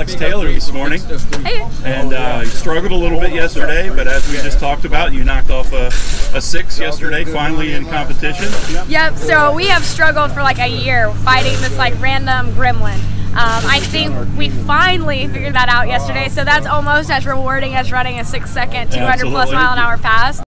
Max Taylor this morning. Hey. And you struggled a little bit yesterday, but as we just talked about, you knocked off a 6 yesterday, finally in competition. Yep, so we have struggled for like a year fighting this like random gremlin. I think we finally figured that out yesterday, so that's almost as rewarding as running a 6-second 200+ mile an hour pass.